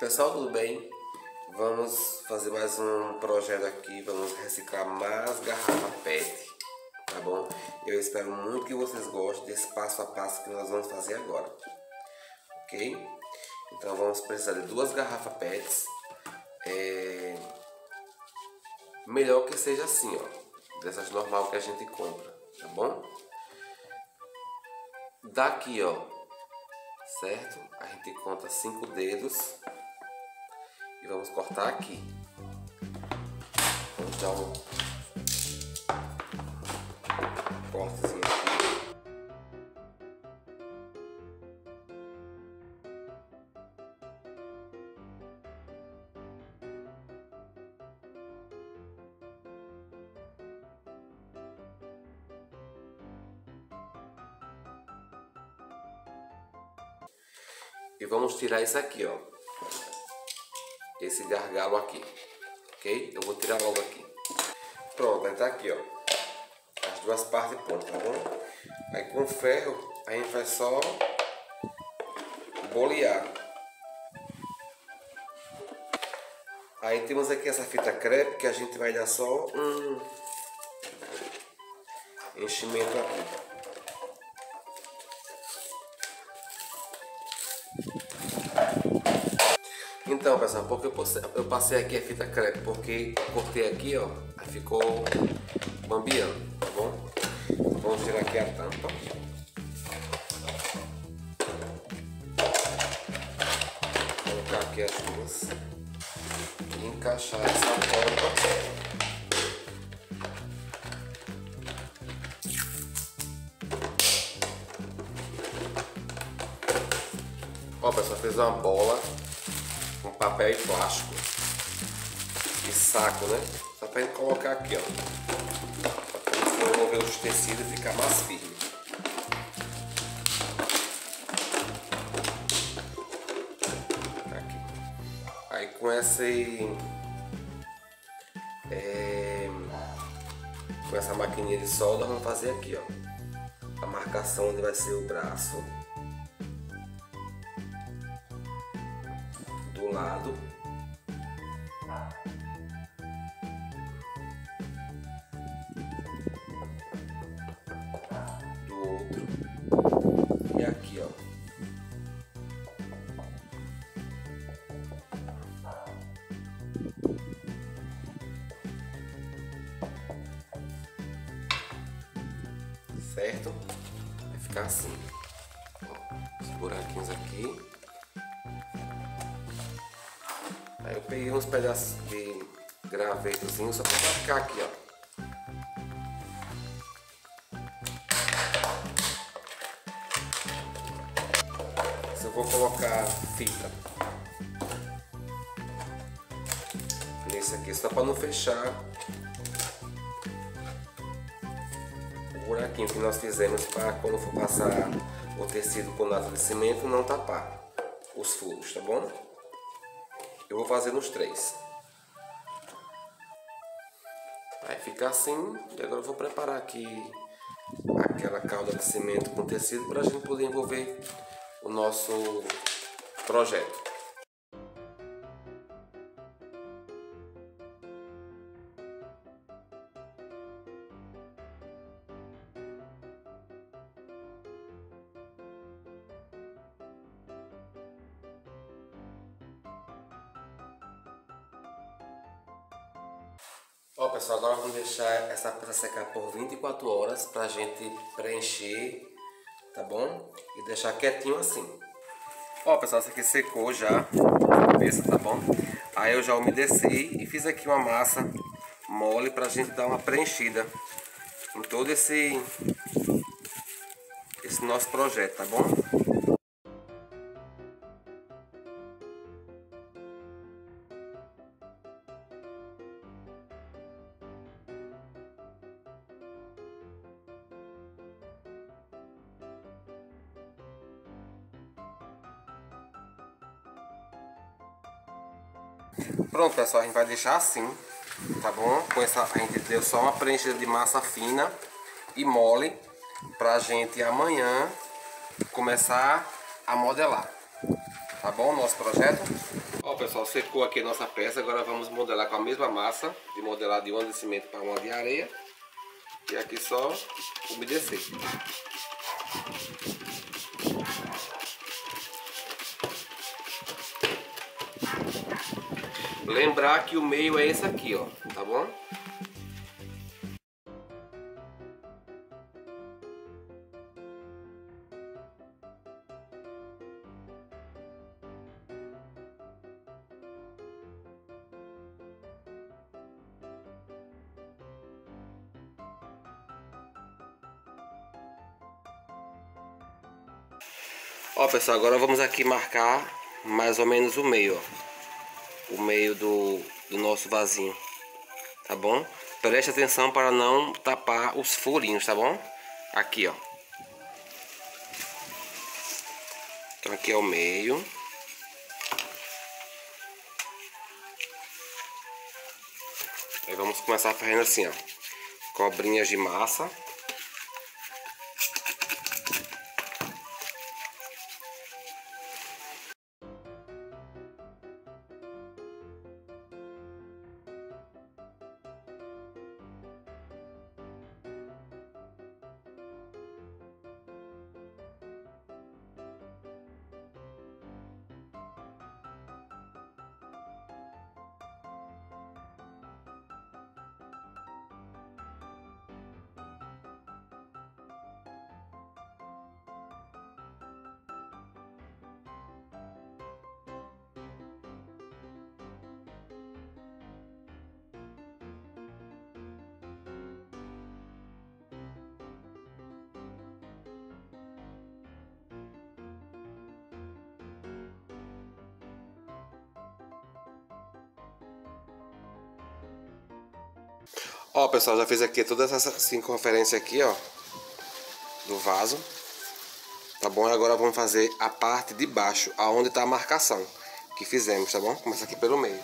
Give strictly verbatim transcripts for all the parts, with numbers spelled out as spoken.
pessoal, tudo bem? Vamos fazer mais um projeto aqui, vamos reciclar mais garrafa P E T, tá bom? Eu espero muito que vocês gostem desse passo a passo que nós vamos fazer agora, ok? Então vamos precisar de duas garrafas P E Ts, é... melhor que seja assim, ó, dessas normal que a gente compra, tá bom? Daqui, ó, certo? A gente conta cinco dedos e vamos cortar aqui. Vamos dar um cortezinho aqui. E vamos tirar isso aqui, ó, esse gargalo aqui, ok? Eu vou tirar logo aqui. Pronto, vai estar aqui, ó, as duas partes prontas, tá bom? Aí com ferro a gente vai só bolear. Aí temos aqui essa fita crepe que a gente vai dar só um enchimento aqui. Então, pessoal, porque eu passei aqui a fita crepe, porque cortei aqui, ó, aí ficou bambiando, tá bom? Vamos tirar aqui a tampa. Colocar aqui as duas e encaixar essa tampa. Ó, pessoal, fez uma bola com papel e plástico e saco, né? Só pra gente colocar aqui, ó, pra envolver os tecidos e ficar mais firme. Aqui. Aí com esse é, com essa maquininha de solda vamos fazer aqui, ó, a marcação onde vai ser o braço do lado do outro e aqui, ó, certo? Vai ficar assim, ó, os buraquinhos aqui. Aí eu peguei uns pedaços de gravetozinho só para ficar aqui, ó. Se eu vou colocar fita nesse aqui, só para não fechar o buraquinho que nós fizemos, para quando for passar o tecido com nata de cimento não tapar os furos, tá bom? Eu vou fazer nos três. Vai ficar assim. E agora eu vou preparar aqui aquela calda de cimento com tecido para a gente poder envolver o nosso projeto. Ó, pessoal, agora vamos deixar essa peça secar por vinte e quatro horas para a gente preencher, tá bom? E deixar quietinho assim. Ó, pessoal, essa aqui secou já, a peça, tá bom? Aí eu já umedeci e fiz aqui uma massa mole para a gente dar uma preenchida em todo esse, esse nosso projeto, tá bom? Pronto, pessoal, a gente vai deixar assim, tá bom? Com essa, a gente deu só uma preenchida de massa fina e mole pra gente amanhã começar a modelar, tá bom? Nosso projeto. Ó, Ó, pessoal, secou aqui a nossa peça. Agora vamos modelar com a mesma massa de modelar de uma de cimento para uma de areia. E aqui só umedecer. Lembrar que o meio é esse aqui, ó, tá bom? Ó, pessoal, agora vamos aqui marcar mais ou menos o meio, ó. O meio do, do nosso vasinho, tá bom? Preste atenção para não tapar os furinhos, tá bom? Aqui, ó. Então aqui é o meio. Aí vamos começar fazendo assim, ó. Cobrinhas de massa. Ó, pessoal, já fiz aqui toda essa circunferência aqui, ó, do vaso, tá bom? E agora vamos fazer a parte de baixo, aonde tá a marcação que fizemos, tá bom? Começa aqui pelo meio.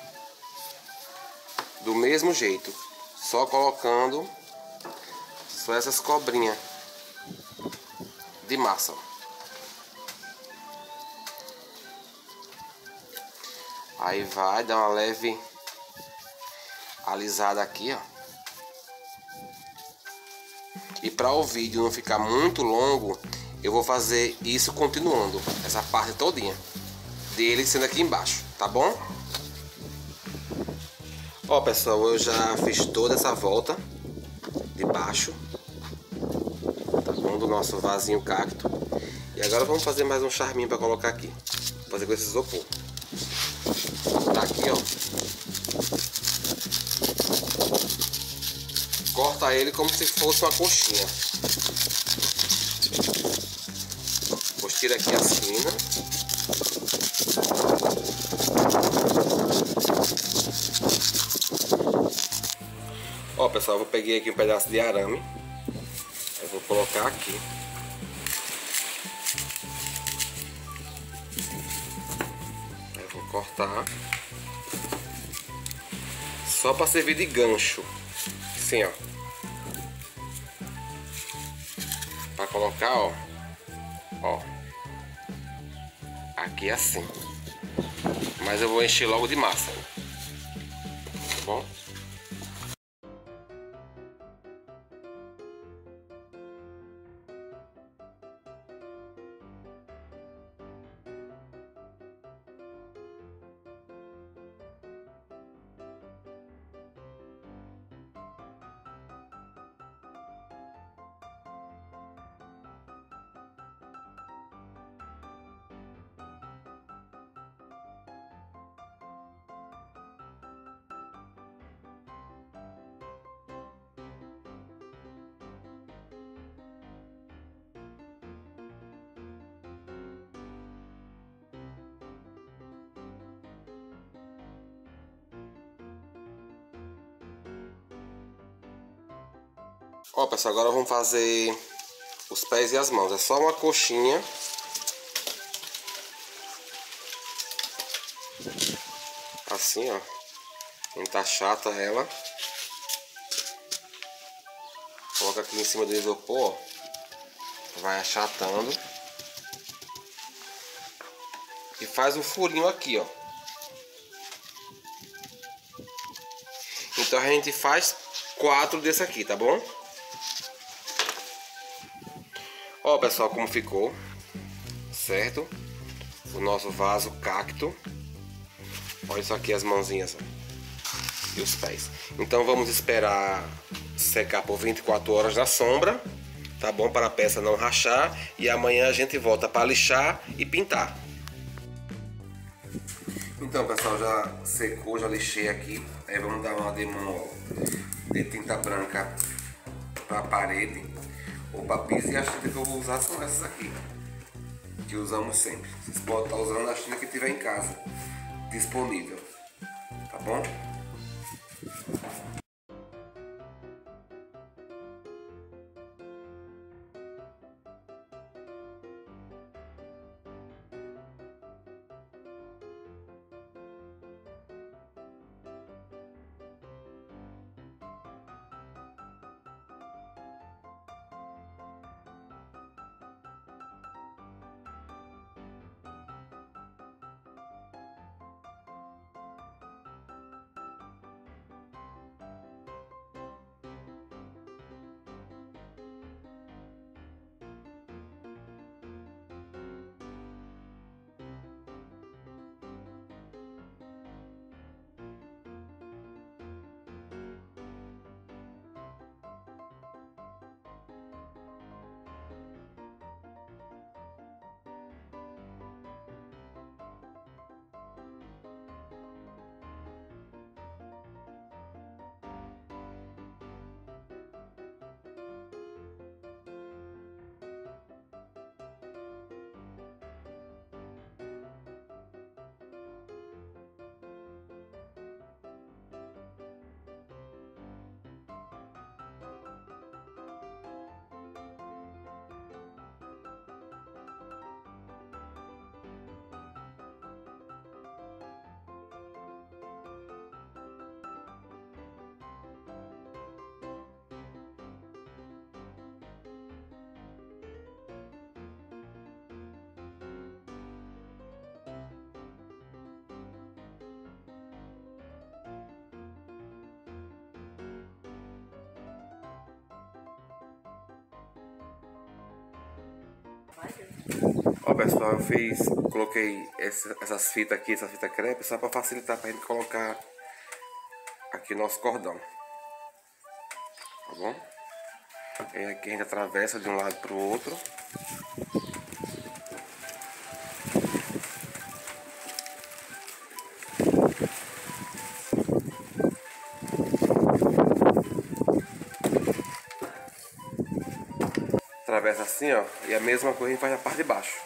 Do mesmo jeito, só colocando só essas cobrinhas de massa. Aí vai dar uma leve alisada aqui, ó. E para o vídeo não ficar muito longo, eu vou fazer isso continuando, essa parte todinha dele sendo aqui embaixo, tá bom? Ó, pessoal, eu já fiz toda essa volta de baixo, tá bom, do nosso vasinho cacto. E agora vamos fazer mais um charminho para colocar aqui. Vou fazer com esse isopor. Tá aqui, ó. Corta ele como se fosse uma coxinha. Depois tira aqui a esquina. Ó, pessoal, eu peguei aqui um pedaço de arame. Eu vou colocar aqui. Eu vou cortar. Só para servir de gancho. Assim, ó. Para colocar, ó. Ó. Aqui assim. Mas eu vou encher logo de massa. Tá bom? Ó, pessoal, agora vamos fazer os pés e as mãos. É só uma coxinha. Assim, ó. A gente achata ela. Coloca aqui em cima do isopor, ó. Vai achatando. E faz um furinho aqui, ó. Então a gente faz quatro desse aqui, tá bom? Ó, pessoal, como ficou, certo? O nosso vaso cacto. Olha isso aqui, as mãozinhas, ó, e os pés. Então vamos esperar secar por vinte e quatro horas na sombra, tá bom? Para a peça não rachar. E amanhã a gente volta para lixar e pintar. Então, pessoal, já secou, já lixei aqui. Aí vamos dar uma demão de tinta branca para a parede ou para piso. E a tinta que eu vou usar são essas aqui, que usamos sempre. Vocês podem estar usando a tinta que tiver em casa disponível, tá bom? Ó, pessoal, eu fiz, coloquei essa, essas fitas aqui, essa fita crepe, só para facilitar para a gente colocar aqui nosso cordão, tá bom? E aqui a gente atravessa de um lado para o outro. Atravessa assim, ó, e a mesma coisa a gente faz na parte de baixo.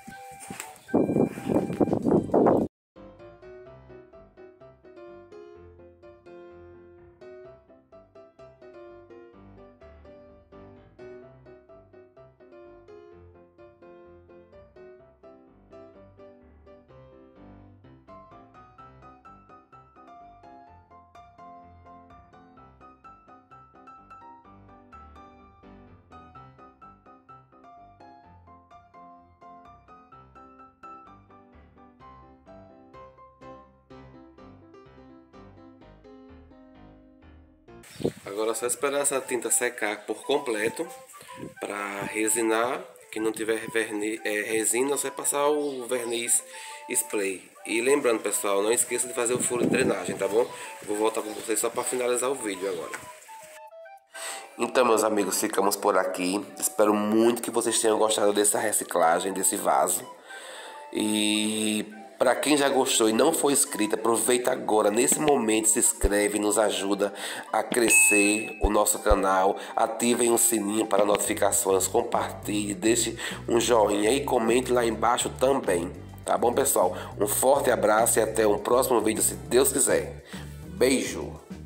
Agora é só esperar essa tinta secar por completo para resinar. Quem não tiver verniz, é, resina, você vai passar o verniz spray. E lembrando, pessoal, não esqueça de fazer o furo de drenagem, tá bom? Vou voltar com vocês só para finalizar o vídeo agora. Então, meus amigos, ficamos por aqui. Espero muito que vocês tenham gostado dessa reciclagem, desse vaso. E para quem já gostou e não foi inscrito, aproveita agora, nesse momento, se inscreve, nos ajuda a crescer o nosso canal. Ativem o sininho para notificações, compartilhe, deixe um joinha e comente lá embaixo também. Tá bom, pessoal? Um forte abraço e até um próximo vídeo, se Deus quiser. Beijo!